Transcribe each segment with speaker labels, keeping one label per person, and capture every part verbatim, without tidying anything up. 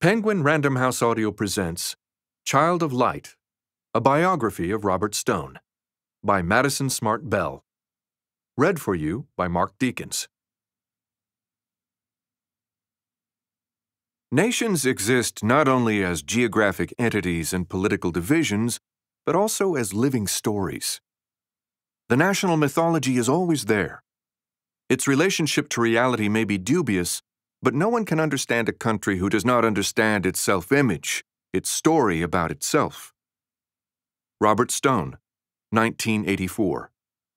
Speaker 1: Penguin Random House Audio presents Child of Light, a biography of Robert Stone, by Madison Smartt Bell. Read for you by Mark Deakins. Nations exist not only as geographic entities and political divisions, but also as living stories. The national mythology is always there. Its relationship to reality may be dubious, but no one can understand a country who does not understand its self-image, its story about itself. Robert Stone, nineteen eighty-four.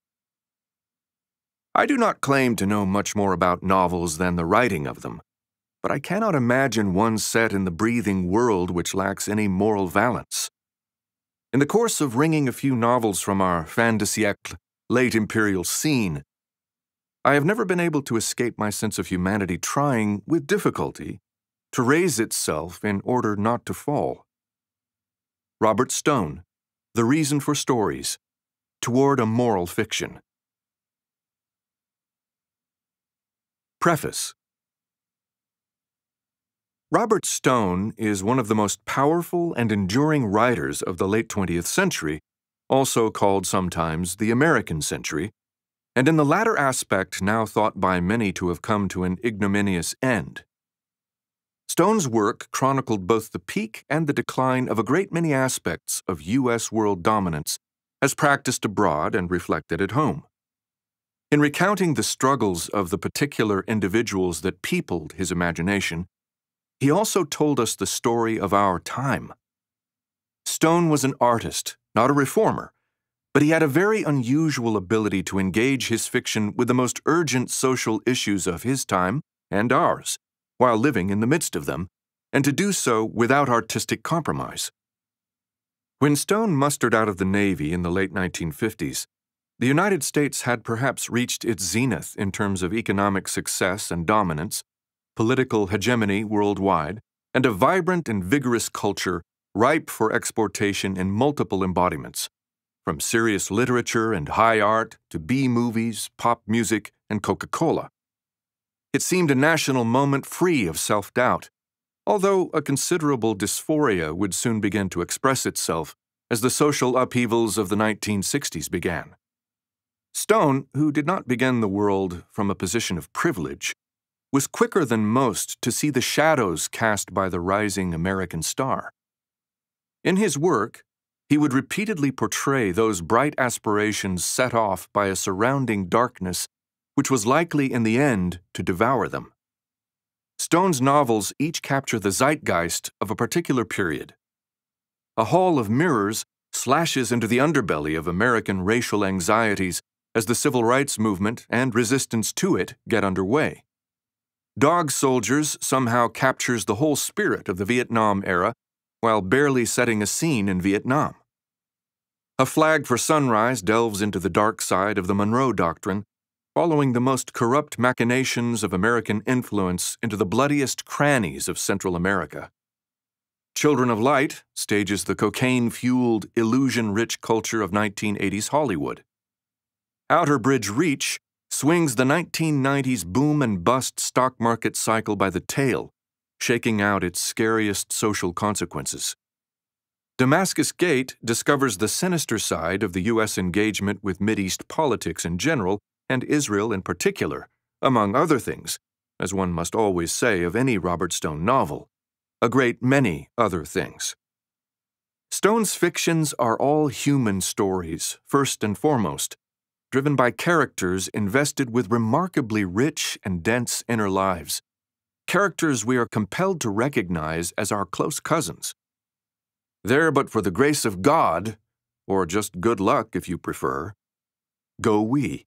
Speaker 1: I do not claim to know much more about novels than the writing of them, but I cannot imagine one set in the breathing world which lacks any moral valence. In the course of wringing a few novels from our fin de siècle, late imperial scene, I have never been able to escape my sense of humanity trying, with difficulty, to raise itself in order not to fall. Robert Stone, The Reason for Stories, Toward a Moral Fiction. Preface. Robert Stone is one of the most powerful and enduring writers of the late twentieth century, also called sometimes the American century, and in the latter aspect now thought by many to have come to an ignominious end. Stone's work chronicled both the peak and the decline of a great many aspects of U S world dominance as practiced abroad and reflected at home. In recounting the struggles of the particular individuals that peopled his imagination, he also told us the story of our time. Stone was an artist, not a reformer, but he had a very unusual ability to engage his fiction with the most urgent social issues of his time and ours, while living in the midst of them, and to do so without artistic compromise. When Stone mustered out of the Navy in the late nineteen fifties, the United States had perhaps reached its zenith in terms of economic success and dominance, political hegemony worldwide, and a vibrant and vigorous culture ripe for exportation in multiple embodiments, from serious literature and high art to B-movies, pop music, and Coca-Cola. It seemed a national moment free of self-doubt, although a considerable dysphoria would soon begin to express itself as the social upheavals of the nineteen sixties began. Stone, who did not begin the world from a position of privilege, was quicker than most to see the shadows cast by the rising American star. In his work, he would repeatedly portray those bright aspirations set off by a surrounding darkness which was likely in the end to devour them. Stone's novels each capture the zeitgeist of a particular period. A Hall of Mirrors slashes into the underbelly of American racial anxieties as the civil rights movement and resistance to it get underway. Dog Soldiers somehow captures the whole spirit of the Vietnam era while barely setting a scene in Vietnam. A Flag for Sunrise delves into the dark side of the Monroe Doctrine, following the most corrupt machinations of American influence into the bloodiest crannies of Central America. Children of Light stages the cocaine-fueled, illusion-rich culture of nineteen eighties Hollywood. Outer Bridge Reach swings the nineteen nineties boom and bust stock market cycle by the tail, shaking out its scariest social consequences. Damascus Gate discovers the sinister side of the U S engagement with Mideast politics in general and Israel in particular, among other things, as one must always say of any Robert Stone novel, a great many other things. Stone's fictions are all human stories, first and foremost, driven by characters invested with remarkably rich and dense inner lives, characters we are compelled to recognize as our close cousins. There but for the grace of God, or just good luck if you prefer, go we.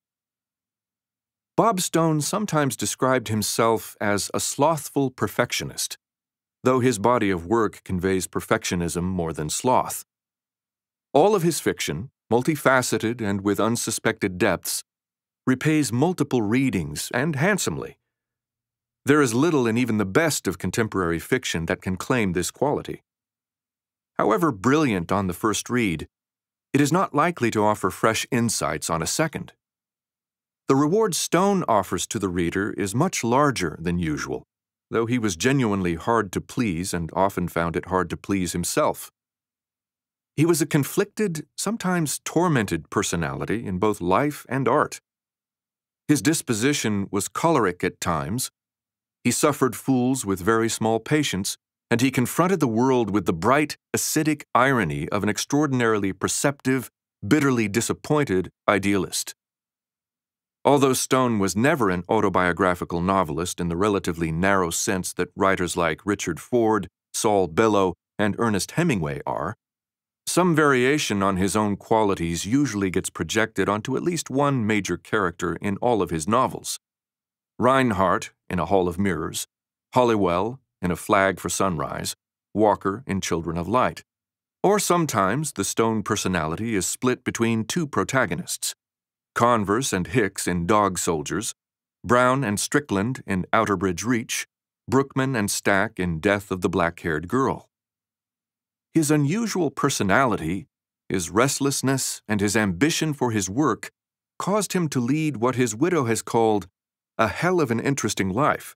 Speaker 1: Bob Stone sometimes described himself as a slothful perfectionist, though his body of work conveys perfectionism more than sloth. All of his fiction, multifaceted and with unsuspected depths, repays multiple readings and handsomely. There is little in even the best of contemporary fiction that can claim this quality. However brilliant on the first read, it is not likely to offer fresh insights on a second. The reward Stone offers to the reader is much larger than usual, though he was genuinely hard to please and often found it hard to please himself. He was a conflicted, sometimes tormented personality in both life and art. His disposition was choleric at times. He suffered fools with very small patience, and he confronted the world with the bright, acidic irony of an extraordinarily perceptive, bitterly disappointed idealist. Although Stone was never an autobiographical novelist in the relatively narrow sense that writers like Richard Ford, Saul Bellow, and Ernest Hemingway are, some variation on his own qualities usually gets projected onto at least one major character in all of his novels. Reinhardt in A Hall of Mirrors, Halliwell in A Flag for Sunrise, Walker in Children of Light. Or sometimes the Stone personality is split between two protagonists, Converse and Hicks in Dog Soldiers, Brown and Strickland in Outerbridge Reach, Brookman and Stack in Death of the Black-Haired Girl. His unusual personality, his restlessness, and his ambition for his work caused him to lead what his widow has called a hell of an interesting life.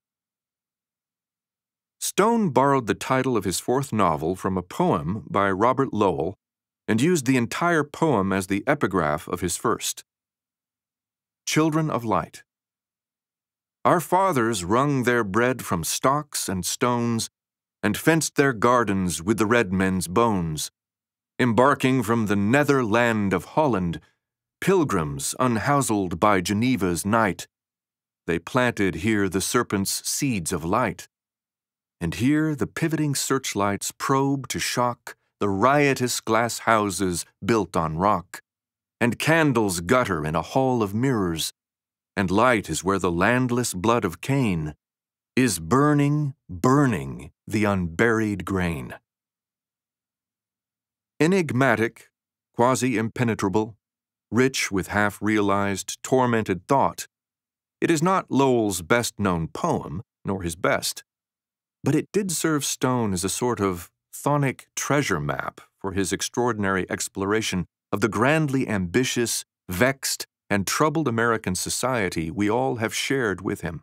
Speaker 1: Stone borrowed the title of his fourth novel from a poem by Robert Lowell and used the entire poem as the epigraph of his first. Children of Light. Our fathers wrung their bread from stocks and stones and fenced their gardens with the red men's bones. Embarking from the nether land of Holland, pilgrims unhouselled by Geneva's night, they planted here the serpent's seeds of light. And here the pivoting searchlights probe to shock the riotous glass houses built on rock, and candles gutter in a hall of mirrors, and light is where the landless blood of Cain is burning, burning the unburied grain. Enigmatic, quasi-impenetrable, rich with half-realized, tormented thought, it is not Lowell's best-known poem, nor his best, but it did serve Stone as a sort of chthonic treasure map for his extraordinary exploration of the grandly ambitious, vexed, and troubled American society we all have shared with him.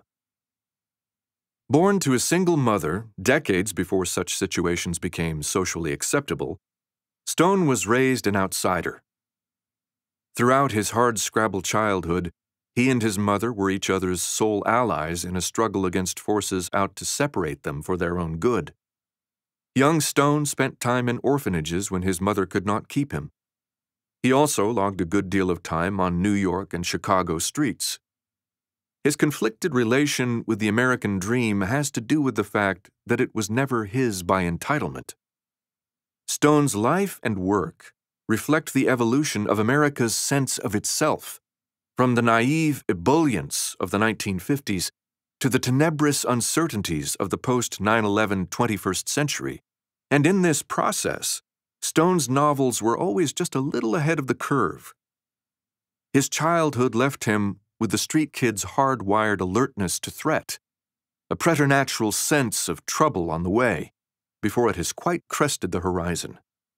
Speaker 1: Born to a single mother, decades before such situations became socially acceptable, Stone was raised an outsider. Throughout his hard-scrabble childhood, he and his mother were each other's sole allies in a struggle against forces out to separate them for their own good. Young Stone spent time in orphanages when his mother could not keep him. He also logged a good deal of time on New York and Chicago streets. His conflicted relation with the American dream has to do with the fact that it was never his by entitlement. Stone's life and work reflect the evolution of America's sense of itself, from the naive ebullience of the nineteen fifties to the tenebrous uncertainties of the post nine eleven twenty-first century, and in this process, Stone's novels were always just a little ahead of the curve. His childhood left him with the street kid's hard-wired alertness to threat, a preternatural sense of trouble on the way, before it has quite crested the horizon.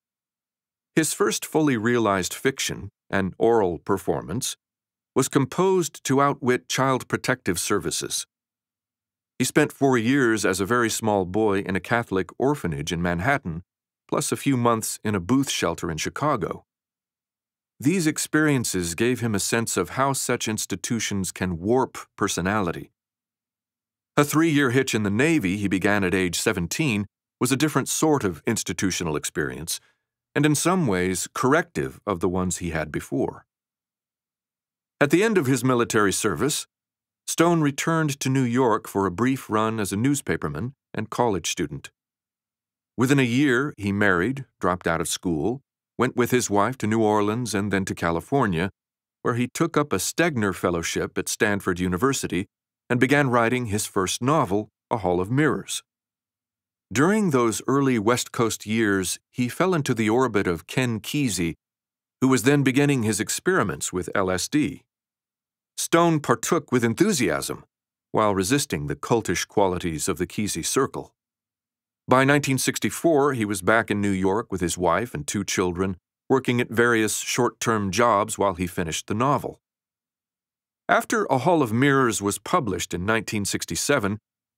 Speaker 1: His first fully realized fiction, an oral performance, was composed to outwit Child Protective Services. He spent four years as a very small boy in a Catholic orphanage in Manhattan, plus a few months in a booth shelter in Chicago. These experiences gave him a sense of how such institutions can warp personality. A three-year hitch in the Navy he began at age seventeen was a different sort of institutional experience, and in some ways corrective of the ones he had before. At the end of his military service, Stone returned to New York for a brief run as a newspaperman and college student. Within a year, he married, dropped out of school, went with his wife to New Orleans and then to California, where he took up a Stegner Fellowship at Stanford University and began writing his first novel, A Hall of Mirrors. During those early West Coast years, he fell into the orbit of Ken Kesey, who was then beginning his experiments with L S D. Stone partook with enthusiasm, while resisting the cultish qualities of the Kesey circle. By nineteen sixty-four, he was back in New York with his wife and two children, working at various short-term jobs while he finished the novel. After A Hall of Mirrors was published in nineteen sixty-seven,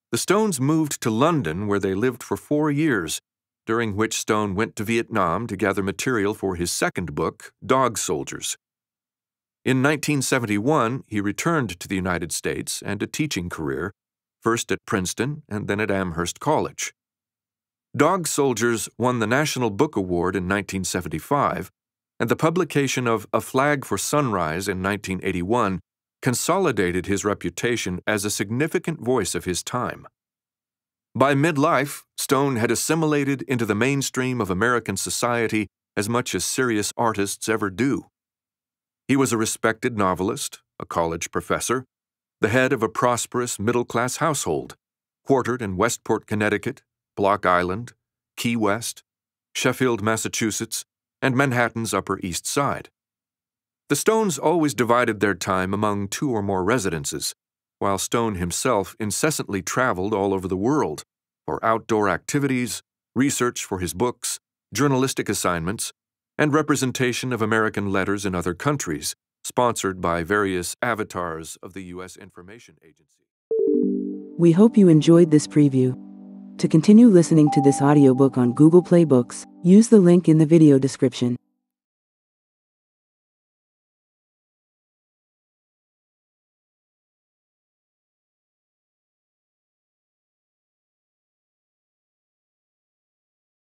Speaker 1: The Stones moved to London, where they lived for four years, during which Stone went to Vietnam to gather material for his second book, Dog Soldiers. In nineteen seventy-one, he returned to the United States and a teaching career, first at Princeton and then at Amherst College. Dog Soldiers won the National Book Award in nineteen seventy-five, and the publication of A Flag for Sunrise in nineteen eighty-one consolidated his reputation as a significant voice of his time. By midlife, Stone had assimilated into the mainstream of American society as much as serious artists ever do. He was a respected novelist, a college professor, the head of a prosperous middle-class household, quartered in Westport, Connecticut, Block Island, Key West, Sheffield, Massachusetts, and Manhattan's Upper East Side. The Stones always divided their time among two or more residences, while Stone himself incessantly traveled all over the world for outdoor activities, research for his books, journalistic assignments, and representation of American letters in other countries, sponsored by various avatars of the U S Information Agency.
Speaker 2: We hope you enjoyed this preview. To continue listening to this audiobook on Google Play Books, use the link in the video description.